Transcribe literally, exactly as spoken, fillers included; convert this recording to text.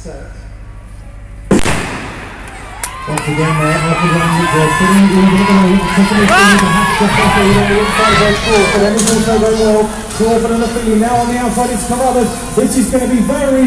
set. Once again there, off again, they're putting it in, they're going to taking it in, the half step off the inside of their Crawford, and it's also going well. Crawford and the feeling now on the outside, it's Carruthers. This is going to be very